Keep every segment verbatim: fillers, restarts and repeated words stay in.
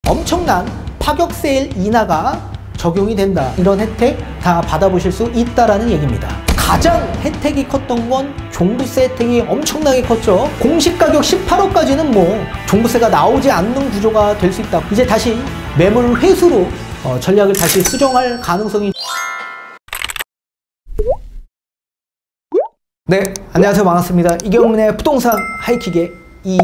엄청난 파격 세일 인하가 적용이 된다. 이런 혜택 다 받아보실 수 있다라는 얘기입니다. 가장 혜택이 컸던 건 종부세 혜택이 엄청나게 컸죠. 공시 가격 십팔억까지는 뭐 종부세가 나오지 않는 구조가 될 수 있다. 이제 다시 매물 회수로 어, 전략을 다시 수정할 가능성이. 네, 안녕하세요. 반갑습니다. 이경민의 부동산 하이킥의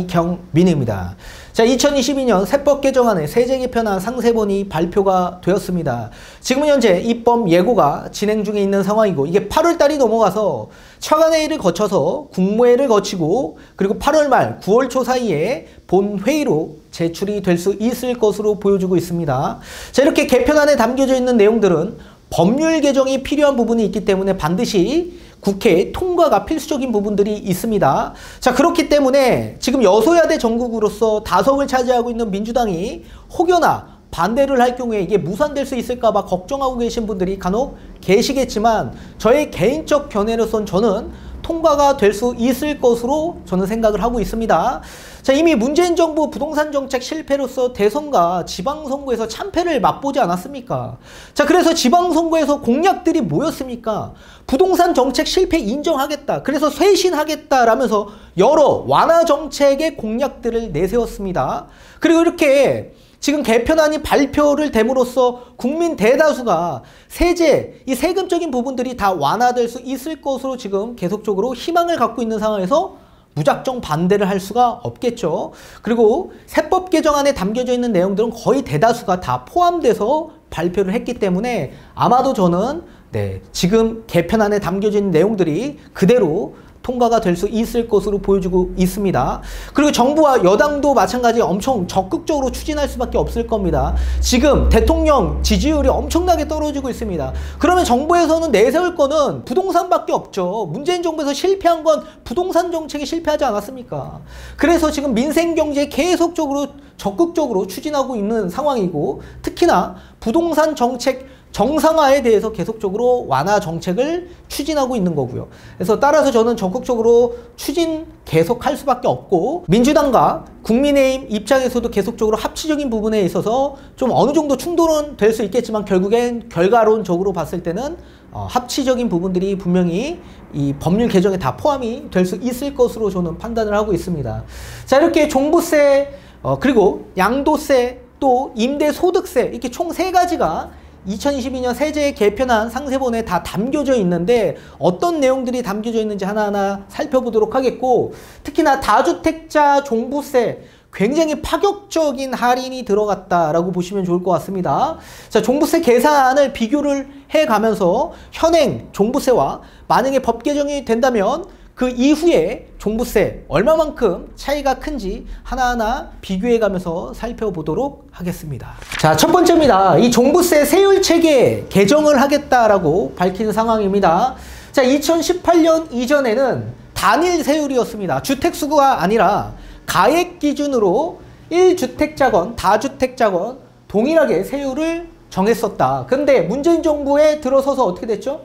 이경민입니다. 자, 이천이십이 년 세법 개정안의 세제 개편안 상세본이 발표가 되었습니다. 지금은 현재 입법 예고가 진행 중에 있는 상황이고, 이게 팔월 달이 넘어가서 차관회의를 거쳐서 국무회의를 거치고, 그리고 팔월 말 구월 초 사이에 본회의로 제출이 될 수 있을 것으로 보여지고 있습니다. 자, 이렇게 개편안에 담겨져 있는 내용들은 법률 개정이 필요한 부분이 있기 때문에 반드시 국회 통과가 필수적인 부분들이 있습니다. 자, 그렇기 때문에 지금 여소야대 정국으로서 다석을 차지하고 있는 민주당이 혹여나 반대를 할 경우에 이게 무산될 수 있을까봐 걱정하고 계신 분들이 간혹 계시겠지만, 저의 개인적 견해로선 저는 통과가 될 수 있을 것으로 저는 생각을 하고 있습니다. 자, 이미 문재인 정부 부동산 정책 실패로서 대선과 지방선거에서 참패를 맛보지 않았습니까? 자, 그래서 지방선거에서 공약들이 뭐였습니까? 부동산 정책 실패 인정하겠다. 그래서 쇄신하겠다라면서 여러 완화 정책의 공약들을 내세웠습니다. 그리고 이렇게 지금 개편안이 발표를 됨으로써 국민 대다수가 세제, 이 세금적인 부분들이 다 완화될 수 있을 것으로 지금 계속적으로 희망을 갖고 있는 상황에서 무작정 반대를 할 수가 없겠죠. 그리고 세법 개정안에 담겨져 있는 내용들은 거의 대다수가 다 포함돼서 발표를 했기 때문에 아마도 저는 네, 지금 개편안에 담겨져 있는 내용들이 그대로 통과가 될 수 있을 것으로 보여지고 있습니다. 그리고 정부와 여당도 마찬가지 엄청 적극적으로 추진할 수밖에 없을 겁니다. 지금 대통령 지지율이 엄청나게 떨어지고 있습니다. 그러면 정부에서는 내세울 거는 부동산밖에 없죠. 문재인 정부에서 실패한 건 부동산 정책이 실패하지 않았습니까? 그래서 지금 민생경제 계속적으로 적극적으로 추진하고 있는 상황이고, 특히나 부동산 정책 정상화에 대해서 계속적으로 완화 정책을 추진하고 있는 거고요. 그래서 따라서 저는 적극적으로 추진 계속할 수밖에 없고, 민주당과 국민의힘 입장에서도 계속적으로 합치적인 부분에 있어서 좀 어느 정도 충돌은 될 수 있겠지만, 결국엔 결과론적으로 봤을 때는 어, 합치적인 부분들이 분명히 이 법률 개정에 다 포함이 될 수 있을 것으로 저는 판단을 하고 있습니다. 자, 이렇게 종부세, 어, 그리고 양도세, 또 임대소득세, 이렇게 총 세 가지가 이천이십이 년 세제 개편안 상세본에 다 담겨져 있는데, 어떤 내용들이 담겨져 있는지 하나하나 살펴보도록 하겠고, 특히나 다주택자 종부세 굉장히 파격적인 할인이 들어갔다라고 보시면 좋을 것 같습니다. 자, 종부세 계산을 비교를 해가면서 현행 종부세와 만약에 법 개정이 된다면 그 이후에 종부세 얼마만큼 차이가 큰지 하나하나 비교해가면서 살펴보도록 하겠습니다. 자, 첫 번째입니다. 이 종부세 세율 체계 개정을 하겠다라고 밝힌 상황입니다. 자, 이천십팔 년 이전에는 단일 세율이었습니다. 주택수가 아니라 가액 기준으로 일 주택자건 다주택자건 동일하게 세율을 정했었다. 근데 문재인 정부에 들어서서 어떻게 됐죠?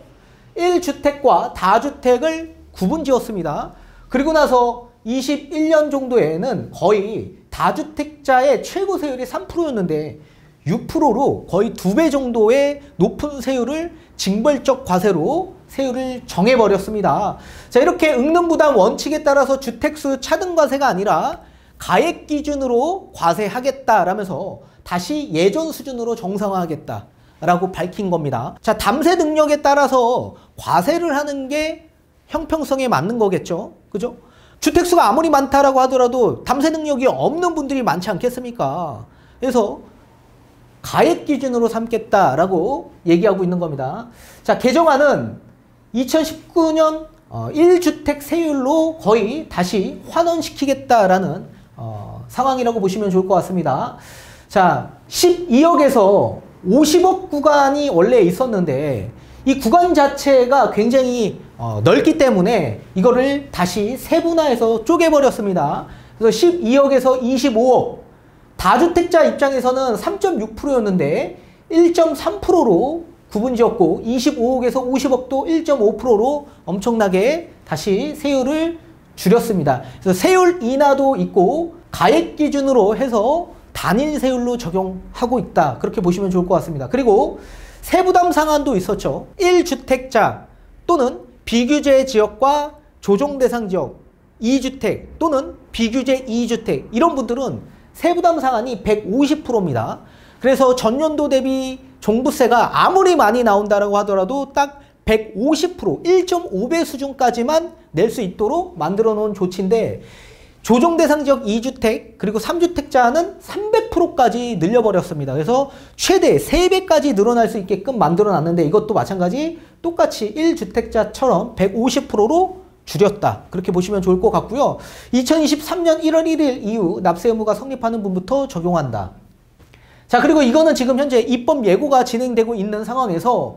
일 주택과 다주택을 구분 지었습니다. 그리고 나서 이십일 년 정도에는 거의 다주택자의 최고 세율이 삼 퍼센트였는데 육 퍼센트로 거의 두 배 정도의 높은 세율을 징벌적 과세로 세율을 정해버렸습니다. 자, 이렇게 응능부담 원칙에 따라서 주택수 차등과세가 아니라 가액 기준으로 과세하겠다라면서 다시 예전 수준으로 정상화하겠다라고 밝힌 겁니다. 자, 담세 능력에 따라서 과세를 하는 게 형평성에 맞는 거겠죠. 그죠? 주택수가 아무리 많다라고 하더라도 담세 능력이 없는 분들이 많지 않겠습니까? 그래서 가액 기준으로 삼겠다라고 얘기하고 있는 겁니다. 자, 개정안은 이천십구 년 어, 일 주택 세율로 거의 다시 환원시키겠다라는 어, 상황이라고 보시면 좋을 것 같습니다. 자, 십이억에서 오십억 구간이 원래 있었는데 이 구간 자체가 굉장히 어, 넓기 때문에 이거를 다시 세분화해서 쪼개버렸습니다. 그래서 십이억에서 이십오억, 다주택자 입장에서는 삼 점 육 퍼센트였는데 일 점 삼 퍼센트로 구분지었고, 이십오억에서 오십억도 일 점 오 퍼센트로 엄청나게 다시 세율을 줄였습니다. 그래서 세율 인하도 있고 가액 기준으로 해서 단일 세율로 적용하고 있다. 그렇게 보시면 좋을 것 같습니다. 그리고 세부담 상한도 있었죠. 일 주택자 또는 비규제 지역과 조정 대상 지역 이 주택 또는 비규제 이 주택 이런 분들은 세부담 상한이 백오십 퍼센트입니다. 그래서 전년도 대비 종부세가 아무리 많이 나온다라고 하더라도 딱 백오십 퍼센트 일 점 오 배 수준까지만 낼 수 있도록 만들어 놓은 조치인데 조정 대상 지역 이 주택 그리고 삼 주택자는 삼백 퍼센트까지 늘려버렸습니다. 그래서 최대 세 배까지 늘어날 수 있게끔 만들어 놨는데 이것도 마찬가지 똑같이 일 주택자처럼 백오십 퍼센트로 줄였다. 그렇게 보시면 좋을 것 같고요. 이천이십삼 년 일월 일일 이후 납세 의무가 성립하는 분부터 적용한다. 자, 그리고 이거는 지금 현재 입법 예고가 진행되고 있는 상황에서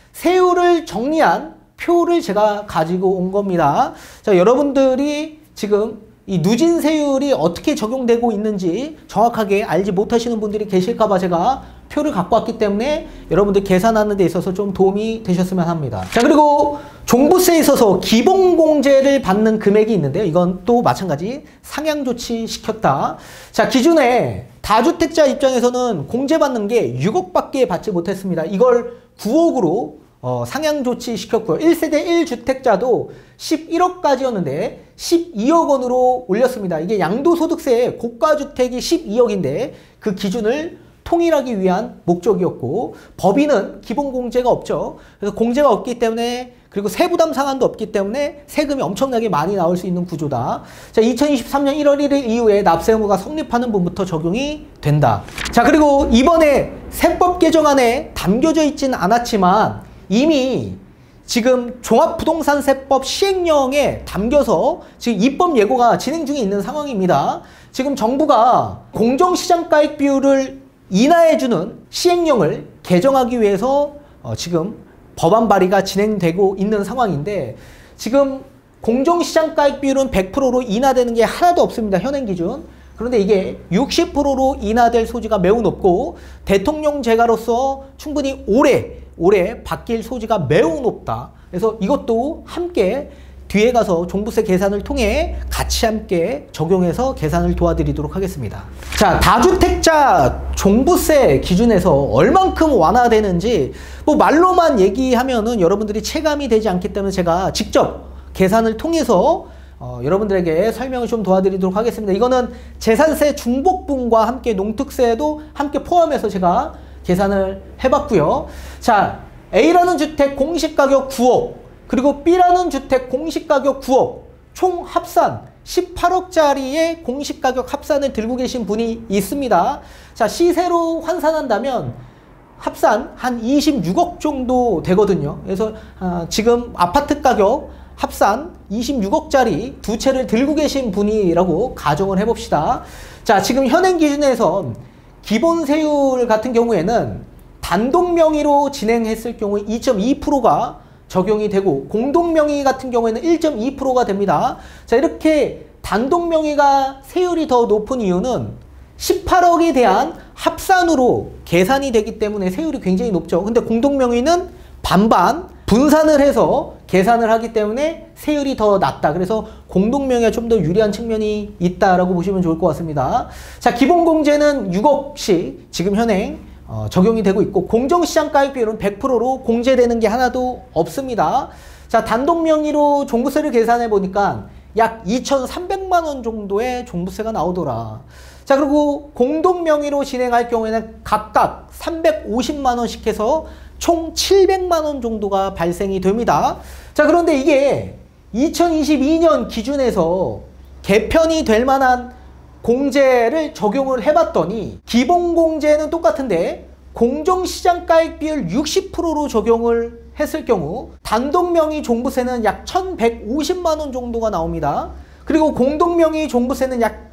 세율을 정리한 표를 제가 가지고 온 겁니다. 자, 여러분들이 지금 이 누진 세율이 어떻게 적용되고 있는지 정확하게 알지 못하시는 분들이 계실까봐 제가 표를 갖고 왔기 때문에 여러분들 계산하는 데 있어서 좀 도움이 되셨으면 합니다. 자, 그리고 종부세에 있어서 기본공제를 받는 금액이 있는데요. 이건 또 마찬가지 상향조치 시켰다. 자, 기존에 다주택자 입장에서는 공제받는 게 육억밖에 받지 못했습니다. 이걸 구억으로 어, 상향조치 시켰고요. 일 세대 일 주택자도 십일억까지였는데 십이억 원으로 올렸습니다. 이게 양도소득세 고가주택이 십이억인데 그 기준을 통일하기 위한 목적이었고 법인은 기본공제가 없죠. 그래서 공제가 없기 때문에 그리고 세부담 상한도 없기 때문에 세금이 엄청나게 많이 나올 수 있는 구조다. 자, 이천이십삼 년 일월 일일 이후에 납세 의무가 성립하는 분부터 적용이 된다. 자, 그리고 이번에 세법 개정안에 담겨져 있지는 않았지만 이미 지금 종합부동산세법 시행령에 담겨서 지금 입법 예고가 진행 중에 있는 상황입니다. 지금 정부가 공정시장가액 비율을 인하해주는 시행령을 개정하기 위해서 어 지금 법안 발의가 진행되고 있는 상황인데 지금 공정시장가액 비율은 백 퍼센트로 인하되는 게 하나도 없습니다. 현행 기준. 그런데 이게 육십 퍼센트로 인하될 소지가 매우 높고 대통령 재가로서 충분히 오래 올해 바뀔 소지가 매우 높다. 그래서 이것도 함께 뒤에 가서 종부세 계산을 통해 같이 함께 적용해서 계산을 도와드리도록 하겠습니다. 자, 다주택자 종부세 기준에서 얼만큼 완화되는지 뭐 말로만 얘기하면은 여러분들이 체감이 되지 않기 때문에 제가 직접 계산을 통해서 어, 여러분들에게 설명을 좀 도와드리도록 하겠습니다. 이거는 재산세 중복분과 함께 농특세도 함께 포함해서 제가 계산을 해봤고요. 자, A라는 주택 공시가격 구억 그리고 B라는 주택 공시가격 구억 총 합산 십팔억짜리의 공시가격 합산을 들고 계신 분이 있습니다. 자, 시세로 환산한다면 합산 한 이십육억 정도 되거든요. 그래서 아, 지금 아파트 가격 합산 이십육억짜리 두 채를 들고 계신 분이라고 가정을 해봅시다. 자, 지금 현행 기준에서 기본 세율 같은 경우에는 단독 명의로 진행했을 경우에 이 점 이 퍼센트가 적용이 되고 공동 명의 같은 경우에는 일 점 이 퍼센트가 됩니다. 자, 이렇게 단독 명의가 세율이 더 높은 이유는 십팔억에 대한 합산으로 계산이 되기 때문에 세율이 굉장히 높죠. 근데 공동 명의는 반반 분산을 해서 계산을 하기 때문에 세율이 더 낮다. 그래서 공동명의가 좀 더 유리한 측면이 있다라고 보시면 좋을 것 같습니다. 자, 기본공제는 육억씩 지금 현행 어, 적용이 되고 있고 공정시장가액 비율은 백 퍼센트로 공제되는 게 하나도 없습니다. 자, 단독명의로 종부세를 계산해 보니까 약 이천삼백만 원 정도의 종부세가 나오더라. 자, 그리고 공동명의로 진행할 경우에는 각각 삼백오십만 원씩 해서 총 칠백만 원 정도가 발생이 됩니다. 자, 그런데 이게 이천이십이 년 기준에서 개편이 될 만한 공제를 적용을 해봤더니 기본공제는 똑같은데 공정시장가액 비율 육십 퍼센트로 적용을 했을 경우 단독명의 종부세는 약 천백오십만 원 정도가 나옵니다. 그리고 공동명의 종부세는 약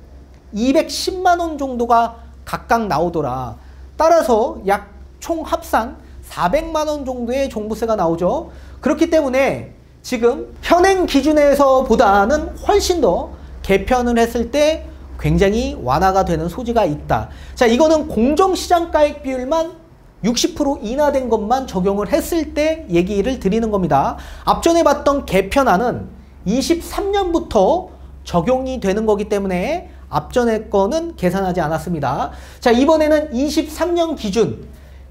이백십만 원 정도가 각각 나오더라. 따라서 약 총 합산 사백만 원 정도의 종부세가 나오죠. 그렇기 때문에 지금 현행 기준에서 보다는 훨씬 더 개편을 했을 때 굉장히 완화가 되는 소지가 있다. 자, 이거는 공정시장가액 비율만 육십 퍼센트 인하된 것만 적용을 했을 때 얘기를 드리는 겁니다. 앞전에 봤던 개편안은 이십삼 년부터 적용이 되는 거기 때문에 앞전에 거는 계산하지 않았습니다. 자, 이번에는 이십삼 년 기준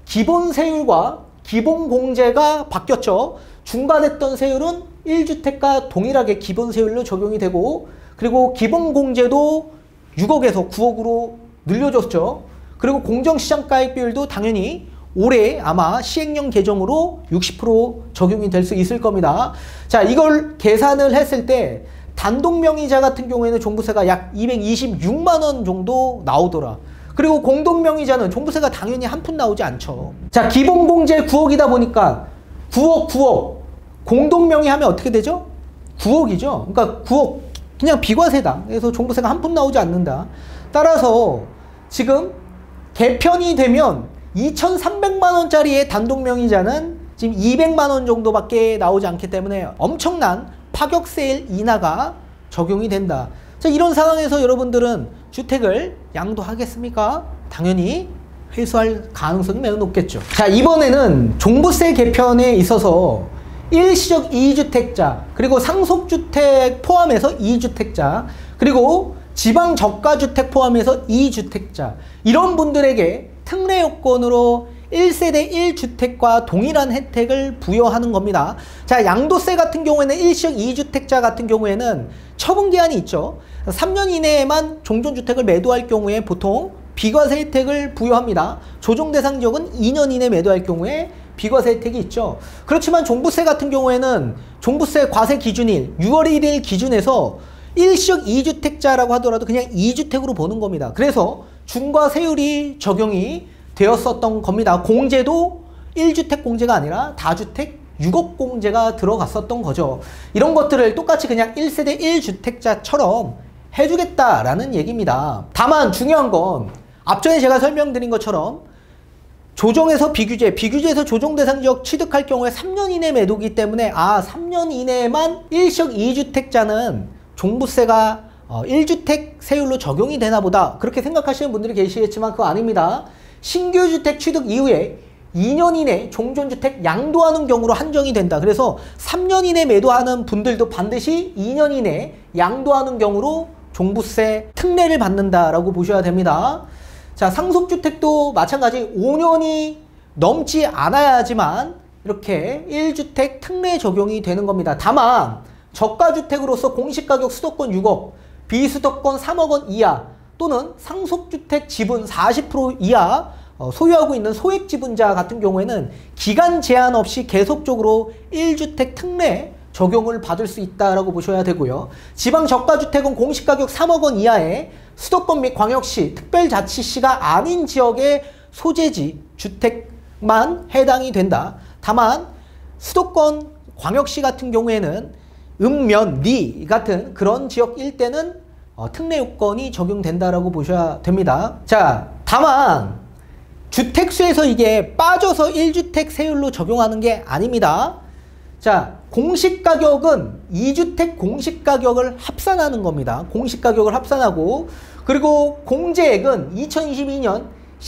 기본 세율과 기본 공제가 바뀌었죠. 중과됐던 세율은 일 주택과 동일하게 기본 세율로 적용이 되고, 그리고 기본 공제도 육억에서 구억으로 늘려줬죠. 그리고 공정시장가액 비율도 당연히 올해 아마 시행령 개정으로 육십 퍼센트 적용이 될 수 있을 겁니다. 자, 이걸 계산을 했을 때 단독명의자 같은 경우에는 종부세가 약 이백이십육만 원 정도 나오더라. 그리고 공동명의자는 종부세가 당연히 한 푼 나오지 않죠. 자, 기본공제 구억이다 보니까 구억, 구억. 공동명의 하면 어떻게 되죠? 구억이죠. 그러니까 구억 그냥 비과세다. 그래서 종부세가 한 푼 나오지 않는다. 따라서 지금 개편이 되면 이천삼백만 원짜리의 단독명의자는 지금 이백만 원 정도밖에 나오지 않기 때문에 엄청난 파격세일 인하가 적용이 된다. 자, 이런 상황에서 여러분들은 주택을 양도하겠습니까? 당연히 회수할 가능성이 매우 높겠죠. 자, 이번에는 종부세 개편에 있어서 일시적 이 주택자, 그리고 상속주택 포함해서 이 주택자, 그리고 지방저가주택 포함해서 이 주택자, 이런 분들에게 특례 요건으로 일 세대 일 주택과 동일한 혜택을 부여하는 겁니다. 자, 양도세 같은 경우에는 일시적 이 주택자 같은 경우에는 처분기한이 있죠. 삼 년 이내에만 종전주택을 매도할 경우에 보통 비과세 혜택을 부여합니다. 조정대상 지역은 이 년 이내 매도할 경우에 비과세 혜택이 있죠. 그렇지만 종부세 같은 경우에는 종부세 과세 기준일 유월 일일 기준에서 일시적 이 주택자라고 하더라도 그냥 이 주택으로 보는 겁니다. 그래서 중과세율이 적용이 되었었던 겁니다. 공제도 일 주택 공제가 아니라 다주택 육억 공제가 들어갔었던 거죠. 이런 것들을 똑같이 그냥 일 세대 일 주택자처럼 해주겠다라는 얘기입니다. 다만 중요한 건 앞전에 제가 설명드린 것처럼 조정에서 비규제, 비규제에서 조정대상지역 취득할 경우에 삼 년 이내 매도기 때문에 아, 삼 년 이내에만 일시적 이 주택자는 종부세가 어, 일 주택 세율로 적용이 되나 보다, 그렇게 생각하시는 분들이 계시겠지만 그거 아닙니다. 신규 주택 취득 이후에 이 년 이내 종전주택 양도하는 경우로 한정이 된다. 그래서 삼 년 이내 매도하는 분들도 반드시 이 년 이내 양도하는 경우로 종부세 특례를 받는다라고 보셔야 됩니다. 자, 상속주택도 마찬가지 오 년이 넘지 않아야지만 이렇게 일 주택 특례 적용이 되는 겁니다. 다만 저가주택으로서 공시가격 수도권 육억, 비수도권 삼억 원 이하 또는 상속주택 지분 사십 퍼센트 이하 소유하고 있는 소액 지분자 같은 경우에는 기간 제한 없이 계속적으로 일 주택 특례 적용을 받을 수 있다라고 보셔야 되고요. 지방 저가주택은 공시가격 삼억 원 이하의 수도권 및 광역시, 특별자치시가 아닌 지역의 소재지 주택만 해당이 된다. 다만 수도권, 광역시 같은 경우에는 읍면, 리 같은 그런 지역 일대는 어, 특례 요건이 적용된다라고 보셔야 됩니다. 자, 다만 주택수에서 이게 빠져서 일 주택 세율로 적용하는 게 아닙니다. 자, 공시가격은 이 주택 공시가격을 합산하는 겁니다. 공시가격을 합산하고, 그리고 공제액은 이천이십이 년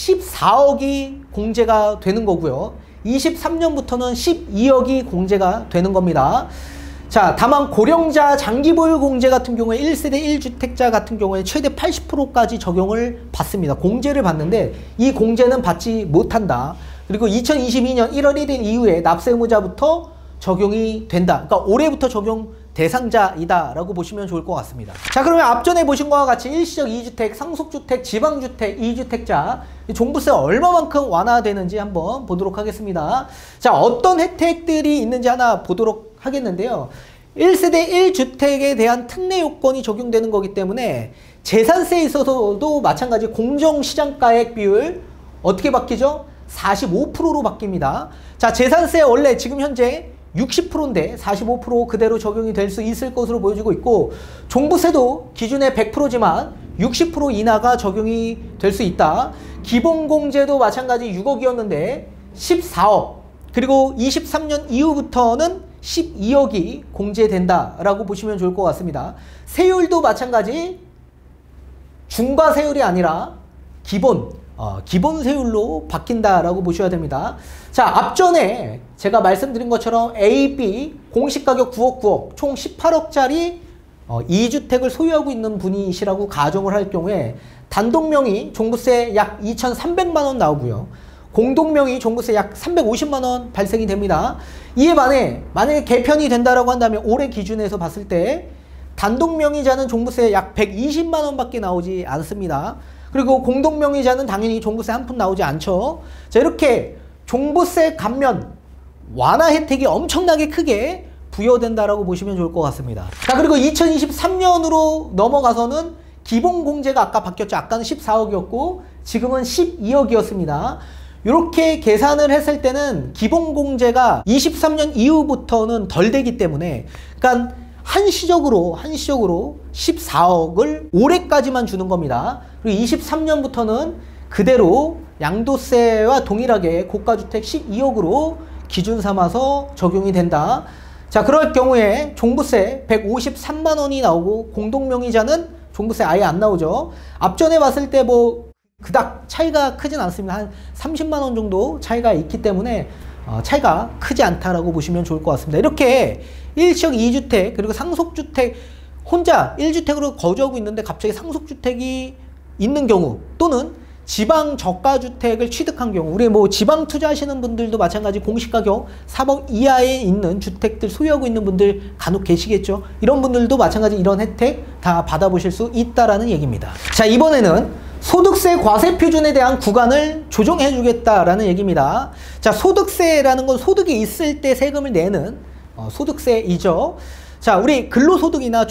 십사억이 공제가 되는 거고요. 이십삼 년부터는 십이억이 공제가 되는 겁니다. 자, 다만 고령자 장기보유 공제 같은 경우에 일 세대 일 주택자 같은 경우에 최대 팔십 퍼센트까지 적용을 받습니다. 공제를 받는데 이 공제는 받지 못한다. 그리고 이천이십이 년 일월 일일 이후에 납세의무자부터 적용이 된다. 그러니까 올해부터 적용 대상자이다 라고 보시면 좋을 것 같습니다. 자, 그러면 앞전에 보신 것과 같이 일시적 이 주택, 상속주택, 지방주택, 이 주택자 종부세가 얼마만큼 완화되는지 한번 보도록 하겠습니다. 자, 어떤 혜택들이 있는지 하나 보도록 하겠는데요. 일 세대 일 주택에 대한 특례 요건이 적용되는 거기 때문에 재산세에 있어서도 마찬가지 공정시장가액 비율 어떻게 바뀌죠? 사십오 퍼센트로 바뀝니다. 자, 재산세 원래 지금 현재 육십 퍼센트인데 사십오 퍼센트 그대로 적용이 될 수 있을 것으로 보여지고 있고, 종부세도 기준의 백 퍼센트지만 육십 퍼센트 인하가 적용이 될 수 있다. 기본공제도 마찬가지 육억이었는데 십사억, 그리고 이십삼 년 이후부터는 십이억이 공제된다라고 보시면 좋을 것 같습니다. 세율도 마찬가지 중과세율이 아니라 기본 어, 기본 세율로 바뀐다라고 보셔야 됩니다. 자, 앞전에 제가 말씀드린 것처럼 A, B 공시가격 구억 구억 총 십팔억짜리 어, 이 주택을 소유하고 있는 분이시라고 가정을 할 경우에 단독명의 종부세 약 이천삼백만 원 나오고요. 공동명의 종부세 약 삼백오십만 원 발생이 됩니다. 이에 반해 만약에 개편이 된다라고 한다면 올해 기준에서 봤을 때 단독명의자는 종부세 약 백이십만 원 밖에 나오지 않습니다. 그리고 공동명의자는 당연히 종부세 한 푼 나오지 않죠. 자, 이렇게 종부세 감면 완화 혜택이 엄청나게 크게 부여된다라고 보시면 좋을 것 같습니다. 자, 그리고 이천이십삼 년으로 넘어가서는 기본공제가 아까 바뀌었죠. 아까는 십사억이었고 지금은 십이억이었습니다. 이렇게 계산을 했을 때는 기본공제가 이십삼 년 이후부터는 덜 되기 때문에, 그러니까 한시적으로 한시적으로 십사억을 올해까지만 주는 겁니다. 그리고 이십삼 년부터는 그대로 양도세와 동일하게 고가주택 십이억으로 기준 삼아서 적용이 된다. 자, 그럴 경우에 종부세 백오십삼만 원이 나오고 공동명의자는 종부세 아예 안 나오죠. 앞전에 봤을 때 뭐 그닥 차이가 크진 않습니다. 한 삼십만 원 정도 차이가 있기 때문에 어, 차이가 크지 않다라고 보시면 좋을 것 같습니다. 이렇게 일 층 이 주택 그리고 상속주택 혼자 일 주택으로 거주하고 있는데 갑자기 상속주택이 있는 경우, 또는 지방 저가주택을 취득한 경우, 우리 뭐 지방 투자하시는 분들도 마찬가지 공시가격 삼억 이하에 있는 주택들 소유하고 있는 분들 간혹 계시겠죠. 이런 분들도 마찬가지 이런 혜택 다 받아보실 수 있다라는 얘기입니다. 자, 이번에는 소득세 과세 표준에 대한 구간을 조정해 주겠다라는 얘기입니다. 자, 소득세라는 건 소득이 있을 때 세금을 내는 어, 소득세이죠. 자, 우리 근로소득이나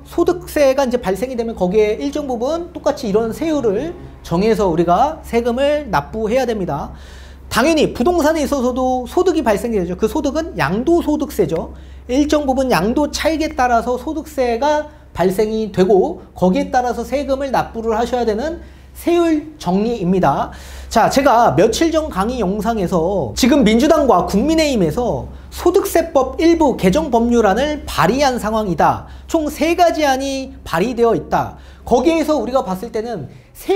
종합소득세가 이제 발생이 되면 거기에 일정 부분 똑같이 이런 세율을 정해서 우리가 세금을 납부해야 됩니다. 당연히 부동산에 있어서도 소득이 발생이 되죠. 그 소득은 양도소득세죠. 일정 부분 양도 차익에 따라서 소득세가 발생이 되고 거기에 따라서 세금을 납부를 하셔야 되는 세율 정리입니다. 자, 제가 며칠 전 강의 영상에서 지금 민주당과 국민의힘에서 소득세법 일부 개정 법률안을 발의한 상황이다. 총 세 가지 안이 발의되어 있다. 거기에서 우리가 봤을 때는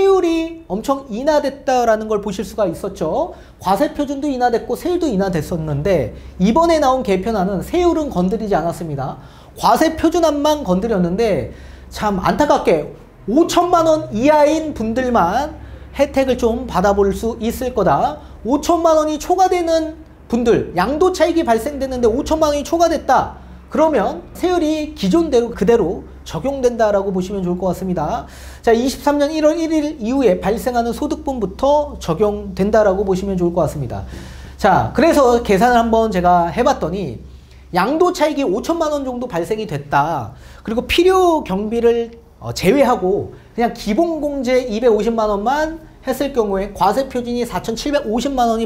세율이 엄청 인하됐다라는 걸 보실 수가 있었죠. 과세 표준도 인하됐고 세율도 인하됐었는데 이번에 나온 개편안은 세율은 건드리지 않았습니다. 과세 표준안만 건드렸는데 참 안타깝게 오천만 원 이하인 분들만 혜택을 좀 받아볼 수 있을 거다. 오천만 원이 초과되는 분들, 양도 차익이 발생됐는데 오천만 원이 초과됐다. 그러면 세율이 기존대로 그대로 적용된다라고 보시면 좋을 것 같습니다. 자, 이십삼 년 일월 일일 이후에 발생하는 소득분부터 적용된다라고 보시면 좋을 것 같습니다. 자, 그래서 계산을 한번 제가 해봤더니 양도 차익이 오천만 원 정도 발생이 됐다. 그리고 필요 경비를 어, 제외하고 그냥 기본공제 이백오십만 원만 했을 경우에 과세 표준이 사천칠백오십만 원이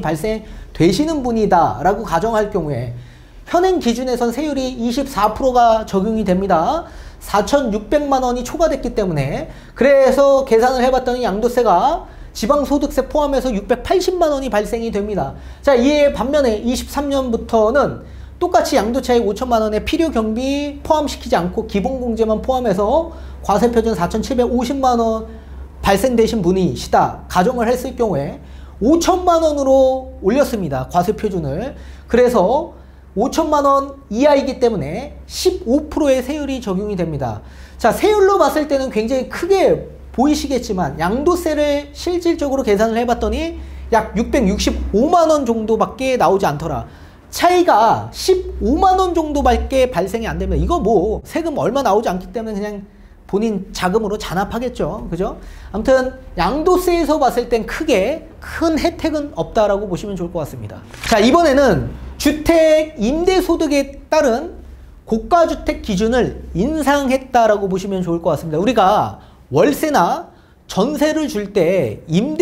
발생되시는 분이다 라고 가정할 경우에 현행 기준에선 세율이 이십사 퍼센트가 적용이 됩니다. 사천육백만 원이 초과됐기 때문에. 그래서 계산을 해봤더니 양도세가 지방소득세 포함해서 육백팔십만 원이 발생이 됩니다. 자, 이에 반면에 이십삼 년부터는 똑같이 양도차익 오천만 원에 필요경비 포함시키지 않고 기본공제만 포함해서 과세표준 사천칠백오십만 원 발생되신 분이시다 가정을 했을 경우에 오천만 원으로 올렸습니다. 과세표준을. 그래서 오천만 원 이하이기 때문에 십오 퍼센트의 세율이 적용이 됩니다. 자, 세율로 봤을 때는 굉장히 크게 보이시겠지만 양도세를 실질적으로 계산을 해봤더니 약 육백육십오만 원 정도밖에 나오지 않더라. 차이가 십오만 원 정도밖에 발생이 안 됩니다. 이거 뭐 세금 얼마 나오지 않기 때문에 그냥 본인 자금으로 잔압하겠죠. 그죠? 아무튼 양도세에서 봤을 땐 크게 큰 혜택은 없다라고 보시면 좋을 것 같습니다. 자, 이번에는 주택 임대소득에 따른 고가주택 기준을 인상했다라고 보시면 좋을 것 같습니다. 우리가 월세나 전세를 줄 때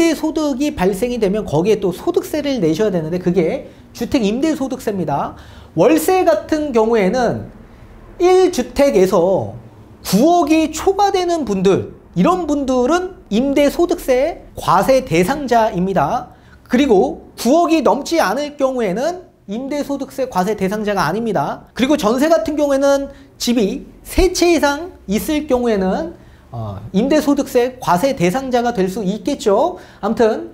임대소득이 발생이 되면 거기에 또 소득세를 내셔야 되는데 그게 주택 임대소득세입니다. 월세 같은 경우에는 일 주택에서 구억이 초과되는 분들, 이런 분들은 임대소득세 과세 대상자입니다. 그리고 구억이 넘지 않을 경우에는 임대소득세 과세 대상자가 아닙니다. 그리고 전세 같은 경우에는 집이 세 채 이상 있을 경우에는 어, 임대소득세 과세 대상자가 될 수 있겠죠. 아무튼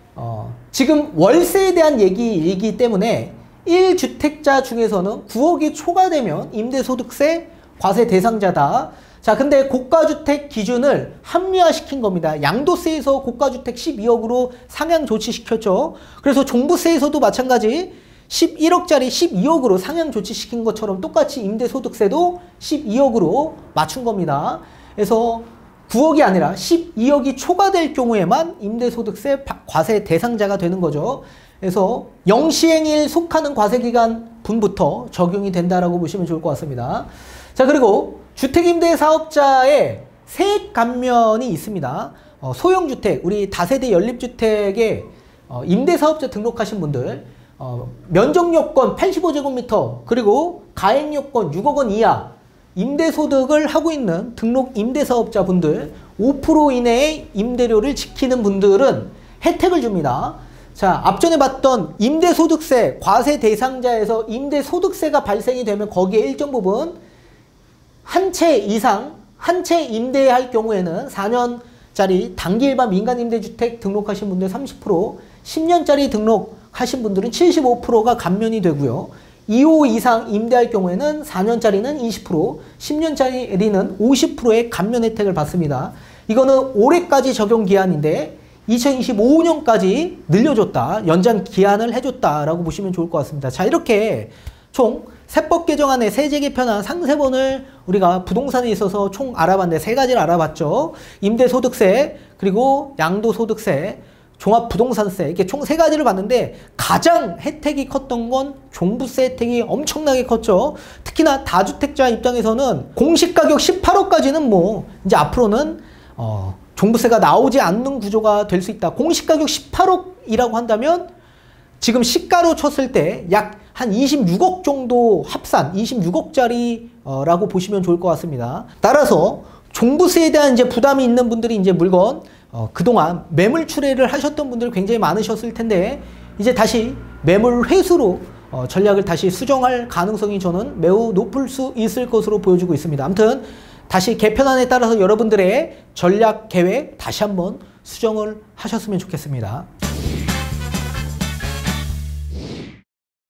어, 지금 월세에 대한 얘기이기 때문에 일 주택자 중에서는 구억이 초과되면 임대소득세 과세 대상자다. 자, 근데 고가주택 기준을 합리화시킨 겁니다. 양도세에서 고가주택 십이억으로 상향 조치시켰죠. 그래서 종부세에서도 마찬가지 십일억짜리 십이억으로 상향 조치시킨 것처럼 똑같이 임대소득세도 십이억으로 맞춘 겁니다. 그래서 구억이 아니라 십이억이 초과될 경우에만 임대소득세 과세 대상자가 되는 거죠. 그래서 영시행일 속하는 과세기간 분부터 적용이 된다라고 보시면 좋을 것 같습니다. 자, 그리고 주택임대사업자의 세액 감면이 있습니다. 어, 소형주택, 우리 다세대 연립주택에 어, 임대사업자 등록하신 분들 어, 면적요건 팔십오 제곱미터 그리고 가액요건 육억 원 이하 임대소득을 하고 있는 등록 임대사업자분들 오 퍼센트 이내의 임대료를 지키는 분들은 혜택을 줍니다. 자, 앞전에 봤던 임대소득세 과세 대상자에서 임대소득세가 발생이 되면 거기에 일정 부분 한 채 이상, 한 채 임대할 경우에는 사 년짜리 단기 일반 민간 임대주택 등록하신 분들 삼십 퍼센트, 십 년짜리 등록하신 분들은 칠십오 퍼센트가 감면이 되고요. 이 호 이상 임대할 경우에는 사 년짜리는 이십 퍼센트, 십 년짜리는 오십 퍼센트의 감면 혜택을 받습니다. 이거는 올해까지 적용 기한인데 이천이십오 년까지 늘려줬다, 연장 기한을 해줬다라고 보시면 좋을 것 같습니다. 자, 이렇게 총 세법 개정안의 세제 개편안 상세본을 우리가 부동산에 있어서 총 알아봤는데 세 가지를 알아봤죠. 임대소득세, 그리고 양도소득세, 종합부동산세, 이렇게 총 세 가지를 봤는데 가장 혜택이 컸던 건 종부세 혜택이 엄청나게 컸죠. 특히나 다주택자 입장에서는 공시가격 십팔억까지는 뭐 이제 앞으로는 어, 종부세가 나오지 않는 구조가 될 수 있다. 공시가격 십팔억이라고 한다면 지금 시가로 쳤을 때 약 한 이십육억 정도 합산, 이십육억짜리 어, 라고 보시면 좋을 것 같습니다. 따라서 종부세에 대한 이제 부담이 있는 분들이 이제 물건 어, 그동안 매물 출회를 하셨던 분들 굉장히 많으셨을 텐데 이제 다시 매물 회수로 어, 전략을 다시 수정할 가능성이 저는 매우 높을 수 있을 것으로 보여지고 있습니다. 아무튼 다시 개편안에 따라서 여러분들의 전략 계획 다시 한번 수정을 하셨으면 좋겠습니다.